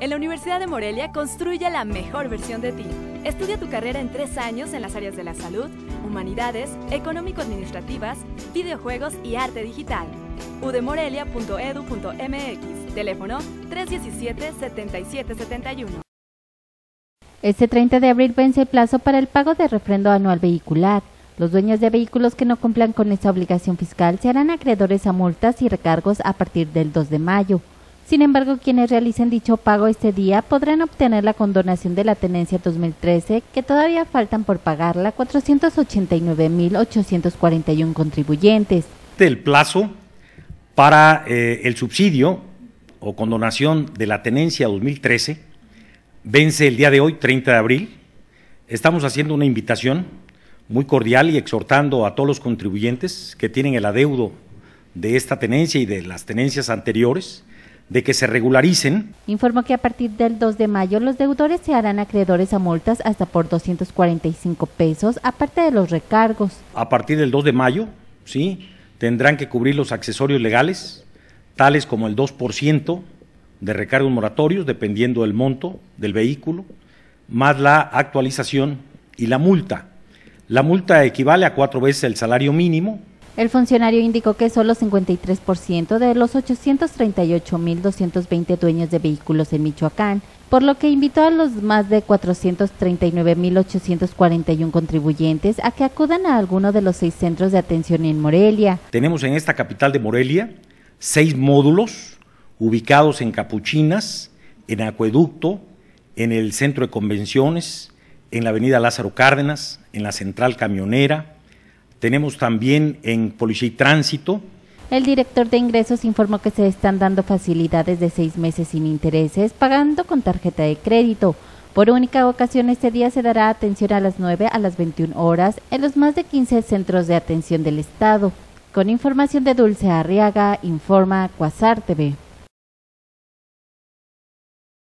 En la Universidad de Morelia construye la mejor versión de ti. Estudia tu carrera en 3 años en las áreas de la salud, humanidades, económico-administrativas, videojuegos y arte digital. udemorelia.edu.mx, teléfono 317-7771. Este 30 de abril vence el plazo para el pago de refrendo anual vehicular. Los dueños de vehículos que no cumplan con esta obligación fiscal se harán acreedores a multas y recargos a partir del 2 de mayo. Sin embargo, quienes realicen dicho pago este día podrán obtener la condonación de la tenencia 2013, que todavía faltan por pagarla 489.841 contribuyentes. El plazo para el subsidio o condonación de la tenencia 2013 vence el día de hoy, 30 de abril. Estamos haciendo una invitación muy cordial y exhortando a todos los contribuyentes que tienen el adeudo de esta tenencia y de las tenencias anteriores, de que se regularicen. Informó que a partir del 2 de mayo los deudores se harán acreedores a multas hasta por 245 pesos, aparte de los recargos. A partir del 2 de mayo, sí, tendrán que cubrir los accesorios legales, tales como el 2% de recargos moratorios, dependiendo del monto del vehículo, más la actualización y la multa. La multa equivale a 4 veces el salario mínimo. El funcionario indicó que solo 53% de los 838.220 dueños de vehículos en Michoacán, por lo que invitó a los más de 439.841 contribuyentes a que acudan a alguno de los 6 centros de atención en Morelia. Tenemos en esta capital de Morelia 6 módulos ubicados en Capuchinas, en Acueducto, en el Centro de Convenciones, en la avenida Lázaro Cárdenas, en la Central Camionera. Tenemos también en Policía y Tránsito. El director de ingresos informó que se están dando facilidades de 6 meses sin intereses, pagando con tarjeta de crédito. Por única ocasión este día se dará atención a las 9 a las 21 horas en los más de 15 centros de atención del estado. Con información de Dulce Arriaga, informa Cuasar TV.